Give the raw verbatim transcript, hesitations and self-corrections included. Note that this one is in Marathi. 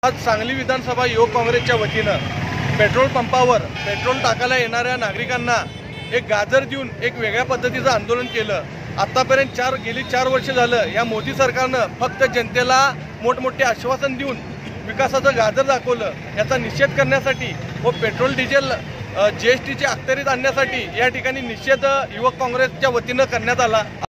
आज सांगली विधानसभा युवक काँग्रेसच्या वतीनं पेट्रोल पंपावर पेट्रोल टाकायला येणाऱ्या नागरिकांना एक गाजर देऊन एक वेगळ्या पद्धतीचं आंदोलन केलं। आतापर्यंत चार गेली चार वर्ष झालं या मोदी सरकारनं फक्त जनतेला मोठमोठे आश्वासन देऊन विकासाचं गाजर दाखवलं। याचा निषेध करण्यासाठी व पेट्रोल डिझेल जीएसटीची अखत्यारीत आणण्यासाठी या ठिकाणी निषेध युवक काँग्रेसच्या वतीनं करण्यात आला।